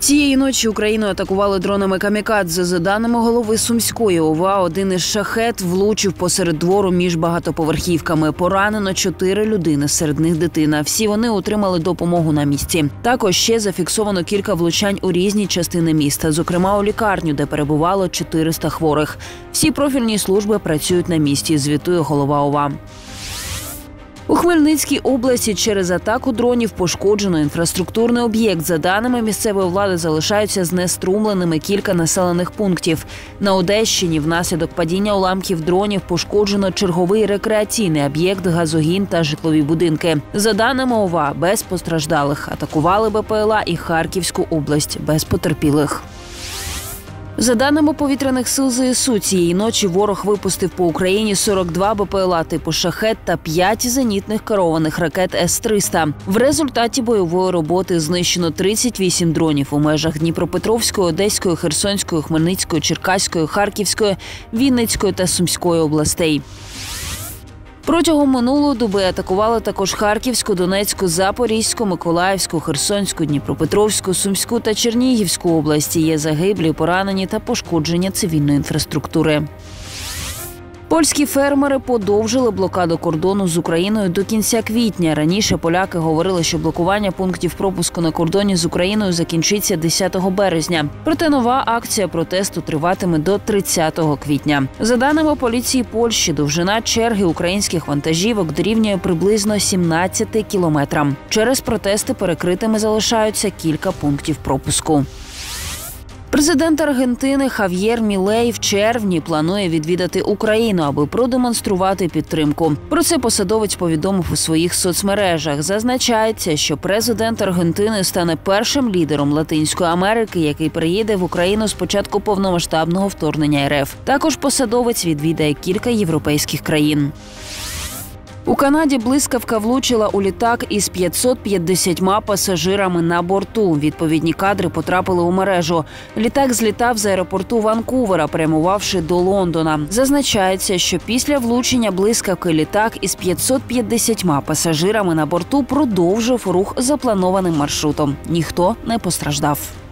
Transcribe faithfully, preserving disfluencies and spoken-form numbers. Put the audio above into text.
Цієї ночі Україну атакували дронами камікадзе. За даними голови Сумської ОВА, один із шахет влучив посеред двору між багатоповерхівками. Поранено чотири людини, серед них дитина. Всі вони отримали допомогу на місці. Також ще зафіксовано кілька влучань у різні частини міста, зокрема у лікарню, де перебувало чотириста хворих. Всі профільні служби працюють на місці, звітує голова ОВА. У Хмельницькій області через атаку дронів пошкоджено інфраструктурний об'єкт. За даними місцевої влади, залишаються знеструмленими кілька населених пунктів. На Одещині внаслідок падіння уламків дронів пошкоджено черговий рекреаційний об'єкт, газогін та житлові будинки. За даними ОВА, без постраждалих. Атакували БПЛА і Харківську область, без потерпілих. За даними повітряних сил ЗСУ, цієї ночі ворог випустив по Україні сорок два БПЛА типу «Шахет» та п'ять зенітних керованих ракет С триста. В результаті бойової роботи знищено тридцять вісім дронів у межах Дніпропетровської, Одеської, Херсонської, Хмельницької, Черкаської, Харківської, Вінницької та Сумської областей. Протягом минулої доби атакували також Харківську, Донецьку, Запорізьку, Миколаївську, Херсонську, Дніпропетровську, Сумську та Чернігівську області. Є загиблі, поранені та пошкодження цивільної інфраструктури. Польські фермери подовжили блокаду кордону з Україною до кінця квітня. Раніше поляки говорили, що блокування пунктів пропуску на кордоні з Україною закінчиться десятого березня. Проте нова акція протесту триватиме до тридцятого квітня. За даними поліції Польщі, довжина черги українських вантажівок дорівнює приблизно сімнадцяти кілометрам. Через протести перекритими залишаються кілька пунктів пропуску. Президент Аргентини Хав'єр Мілей в червні планує відвідати Україну, аби продемонструвати підтримку. Про це посадовець повідомив у своїх соцмережах. Зазначається, що президент Аргентини стане першим лідером Латинської Америки, який приїде в Україну з початку повномасштабного вторгнення РФ. Також посадовець відвідає кілька європейських країн. У Канаді блискавка влучила у літак із п'ятсот п'ятдесятьма пасажирами на борту. Відповідні кадри потрапили у мережу. Літак злітав з аеропорту Ванкувера, прямувавши до Лондона. Зазначається, що після влучення блискавки літак із п'ятсот п'ятдесятьма пасажирами на борту продовжив рух запланованим маршрутом. Ніхто не постраждав.